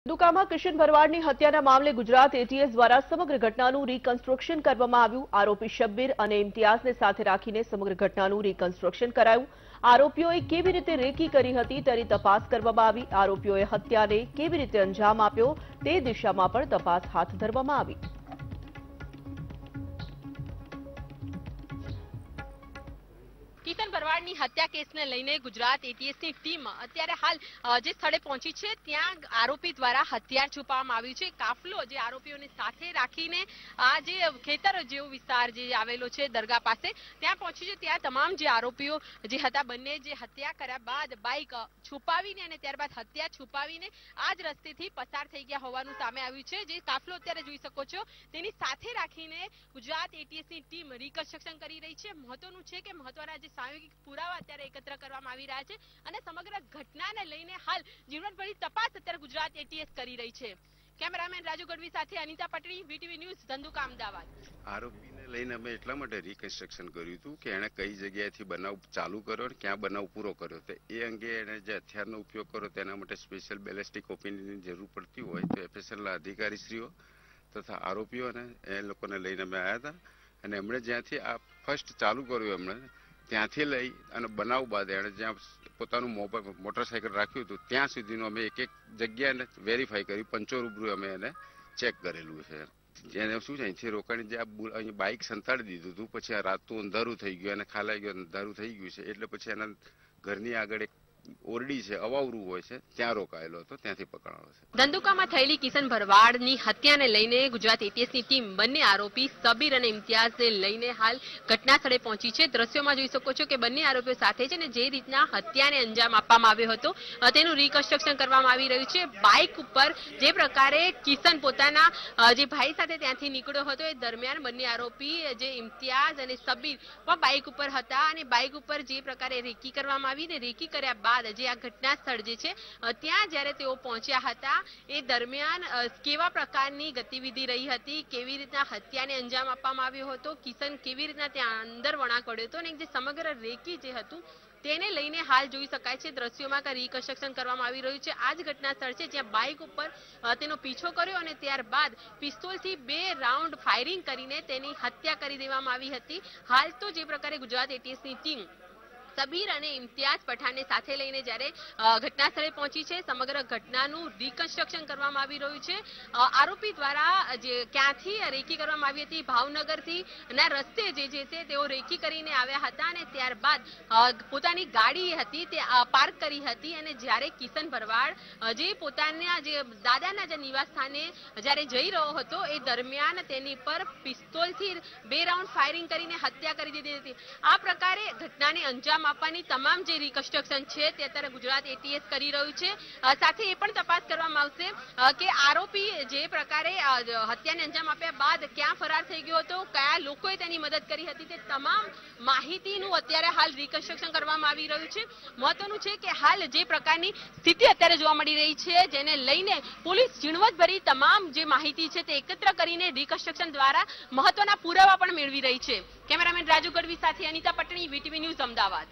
ધંધુકામાં કિશન ભરવાડની હત્યાના મામલે ગુજરાત એટીએસ દ્વારા સમગ્ર ઘટનાનું રીકન્સ્ટ્રક્શન કરવામાં આવ્યું। આરોપી શબ્બીર અને ઇમ્તિયાઝને સાથે રાખીને સમગ્ર ઘટનાનું રીકન્સ્ટ્રક્શન કરાયું। આરોપીઓએ કેવી રીતે રેકી કરી હતી તેની તપાસ કરવામાં આવી। આરોપીઓએ હત્યાને કેવી રીતે અંજામ આપ્યો તે દિશામાં પણ તપાસ હાથ ધરવામાં આવી। કિશન ભરવાડની હત્યા કેસને લઈને ગુજરાત એટીએસની ટીમ અત્યારે હાલ જે સ્થળે પહોંચી છે ત્યાં આરોપી દ્વારા હથિયાર છુપાવવામાં આવ્યું છે। કાફલો જે આરોપીઓને સાથે રાખીને આ જે ખેતર જેવો વિસ્તાર જે આવેલો છે દરગાહ પાસે ત્યાં પહોંચી છે। ત્યાં તમામ જે આરોપીઓ જે હતા બંને જે હત્યા કર્યા બાદ બાઇક છુપાવીને અને ત્યારબાદ હત્યા છુપાવીને આ જ રસ્તેથી પસાર થઈ ગયા હોવાનું સામે આવ્યું છે। જે કાફલો અત્યારે જોઈ શકો છો તેની સાથે રાખીને ગુજરાત એટીએસની ટીમ રીકન્સ્ટ્રક્શન કરી રહી છે। મહત્વનું છે કે મહત્વના જે સામૂહિક પુરાવા અત્યારે એકત્ર કરવામાં આવી રહ્યા છે અને સમગ્ર ઘટનાને લઈને હાલ ઝીણવટભરી તપાસ અત્યારે ગુજરાત એટીએસ કરી રહી છે। કેમેરામેન રાજુ ગઢવી સાથે અનિતા પટણી, વીટીવી ન્યૂઝ, ધંધુકા, અમદાવાદ। આરોપીને લઈને અમે એટલા માટે રીકન્સ્ટ્રક્શન કર્યું હતું કે એણે કઈ જગ્યાએથી બનાવ ચાલુ કર્યો અને ક્યાં બનાવ પૂરો કર્યો તો એ અંગે એણે જે હથિયારનો ઉપયોગ કર્યો તેના માટે સ્પેશિયલ બેલેસ્ટિક ઓપિનિયનની જરૂર પડતી હોય તો એફએસએલના અધિકારીશ્રીઓ તથા આરોપીઓને એ લોકોને લઈને અમે આવ્યા હતા અને એમણે જ્યાંથી આ ફર્સ્ટ ચાલુ કર્યું એમણે ત્યાંથી લઈ અને બનાવ બાદ એણે જ્યાં પોતાનું મોટરસાયકલ રાખ્યું હતું ત્યાં સુધીનું અમે એક એક જગ્યાને વેરીફાઈ કરી પંચો રૂબરૂ અમે એને ચેક કરેલું છે। જેને શું છે અહીંથી રોકાણી જે અહીં બાઇક સંતાડી દીધું હતું પછી આ રાત તો અંધારું થઈ ગયું અને ખાલાઈ ગયું અંધારું થઈ ગયું છે એટલે પછી એના ઘરની આગળ એક ઓરડી છે અવાવરું હોય છે ત્યાં રોકાયેલો હતો ત્યાંથી પકડાયો છે। ધંધુકામાં થયેલી કિશન ભરવાડની હત્યાને લઈને ગુજરાત એટીએસની ટીમ બંને આરોપી શબ્બીર અને ઇમ્તિયાઝને લઈને હાલ ઘટના સ્થળે પહોંચી છે। દ્રશ્યોમાં જોઈ શકો છો કે બંને આરોપીઓ સાથે છે ને જે રીતના હત્યાને અંજામ આપવામાં આવ્યો હતો તેનું રીકન્સ્ટ્રક્શન કરવામાં આવી રહ્યું છે। બાઇક ઉપર જે પ્રકારે કિશન પોતાના જે ભાઈ સાથે ત્યાંથી નીકળ્યો હતો એ દરમિયાન બંને આરોપી જે ઇમ્તિયાઝ અને શબ્બીર પણ બાઇક ઉપર હતા અને બાઇક ઉપર જે પ્રકારે રેકી કરવામાં આવી ને રેકી કર્યા બાદ જે આ ઘટના સ્થળ જે છે ત્યાં જ્યારે તેઓ પહોંચ્યા હતા એ દરમિયાન કેવા પ્રકારની ગતિવિધિ રહી હતી, કેવી રીતના હત્યાને અંજામ આપવામાં આવ્યો હતો, કિશન કેવી રીતના ત્યાં અંદર વળાંક પડ્યો હતો અને જે સમગ્ર રેકી જે હતું તેને લઈને હાલ જોઈ શકાય છે દ્રશ્યોમાં કે રીકન્સ્ટ્રક્શન કરવામાં આવી રહ્યું છે। આ જ ઘટના સ્થળ છે જ્યાં બાઇક ઉપર તેનો પીછો કર્યો અને ત્યારબાદ પિસ્તોલથી 2 રાઉન્ડ ફાયરિંગ કરીને તેની હત્યા કરી દેવામાં આવી હતી। હાલ તો જે પ્રકારે ગુજરાત એટીએસની ટીમ શબ્બીર અને ઇમ્તિયાઝ પઠાણને સાથે લઈને જ્યારે ઘટના સ્થળે પહોંચી છે સમગ્ર ઘટનાનું રીકન્સ્ટ્રક્શન કરવામાં આવી રહ્યું છે। આરોપી દ્વારા જે ક્યાંથી રેકી કરવામાં આવી હતી ભાવનગરથી ના રસ્તે જે છે તેઓ રેકી કરીને આવ્યા હતા અને ત્યારબાદ પોતાની ગાડી હતી તે પાર્ક કરી હતી અને જ્યારે કિશન ભરવાડ જે પોતાના જે દાદાના જે નિવાસ સ્થાને જ્યારે જઈ રહ્યો હતો એ દરમિયાન તેની પર પિસ્તોલથી 2 રાઉન્ડ ફાયરિંગ કરીને હત્યા કરી દીધી હતી। આ પ્રકારે ઘટનાને અંજામ આપવાની તમામ જે રીકન્સ્ટ્રક્શન છે તે અત્યારે ગુજરાત એટીએસ કરી રહ્યું છે। સાથે એ પણ તપાસ કરવામાં આવશે કે આરોપી જે પ્રકારે હત્યાને અંજામ આપ્યા બાદ ક્યાં ફરાર થઈ ગયો હતો, કયા લોકોએ તેની મદદ કરી હતી તે તમામ માહિતીનું અત્યારે હાલ રીકન્સ્ટ્રક્શન કરવામાં આવી રહ્યું છે। મહત્વનું છે કે હાલ જે પ્રકારની સ્થિતિ અત્યારે જોવા મળી રહી છે જેને લઈને પોલીસ ઝીણવટભરી તમામ જે માહિતી છે તે એકત્ર કરીને રીકન્સ્ટ્રક્શન દ્વારા મહત્વના પુરાવા પણ મેળવી રહી છે। કેમેરામેન રાજુ ગઢવી સાથે અનિતા પટણી, વીટીવી ન્યૂઝ, અમદાવાદ।